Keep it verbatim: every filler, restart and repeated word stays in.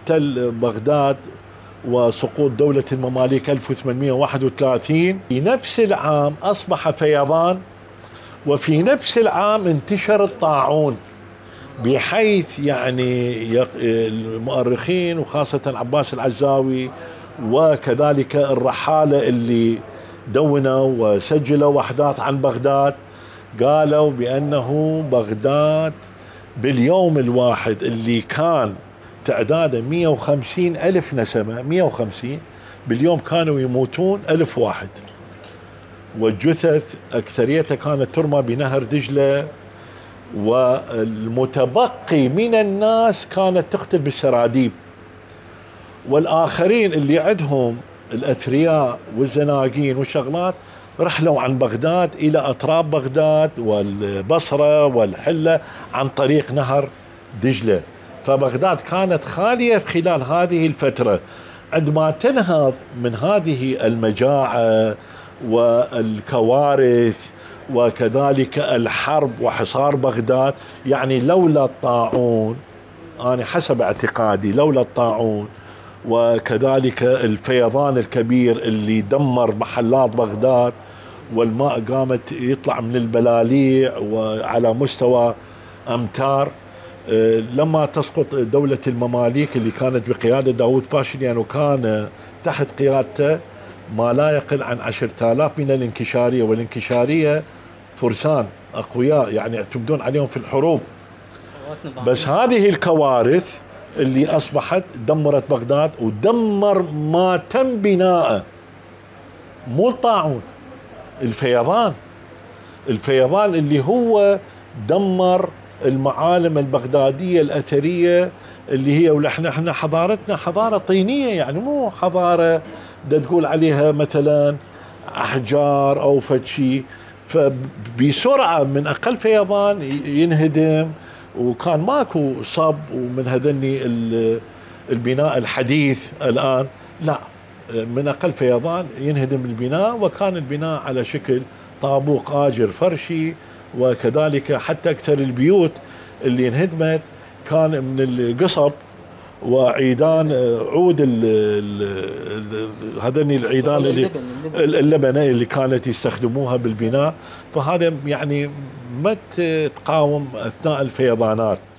تل بغداد وسقوط دولة المماليك ألف وثمانمئة وواحد وثلاثين. في نفس العام أصبح فيضان، وفي نفس العام انتشر الطاعون، بحيث يعني المؤرخين وخاصة عباس العزاوي وكذلك الرحالة اللي دونوا وسجلوا أحداث عن بغداد قالوا بأنه بغداد باليوم الواحد اللي كان تعداده مئة وخمسين ألف نسمة، مئة وخمسين باليوم كانوا يموتون ألف واحد، والجثث أكثريتها كانت ترمى بنهر دجلة، والمتبقي من الناس كانت تقتل بالسراديب، والآخرين اللي عندهم الأثرياء والزناقين والشغلات رحلوا عن بغداد إلى أطراف بغداد والبصرة والحلة عن طريق نهر دجلة. فبغداد كانت خالية خلال هذه الفترة. عندما تنهض من هذه المجاعة والكوارث وكذلك الحرب وحصار بغداد، يعني لولا الطاعون، أنا حسب اعتقادي لولا الطاعون وكذلك الفيضان الكبير اللي دمر محلات بغداد، والماء قامت يطلع من البلاليع وعلى مستوى أمتار، لما تسقط دولة المماليك اللي كانت بقيادة داود باشليان، وكان تحت قيادته ما لا يقل عن عشرة آلاف من الانكشارية، والانكشارية فرسان أقوياء يعني يعتمدون عليهم في الحروب. بس هذه الكوارث اللي أصبحت دمرت بغداد ودمر ما تم بناءه، مو الطاعون، الفيضان. الفيضان اللي هو دمر المعالم البغدادية الأثرية اللي هي، ونحن احنا حضارتنا حضارة طينية، يعني مو حضارة دا تقول عليها مثلا أحجار أو فشي. فبسرعة من أقل فيضان ينهدم، وكان ماكو صب ومن هذني البناء الحديث الآن، لا، من أقل فيضان ينهدم البناء، وكان البناء على شكل طابوق آجر فرشي، وكذلك حتى أكثر البيوت اللي انهدمت كان من القصب وعيدان عود هذني العيدان اللي اللبنة اللي كانت يستخدموها بالبناء. فهذا يعني ما تقاوم أثناء الفيضانات.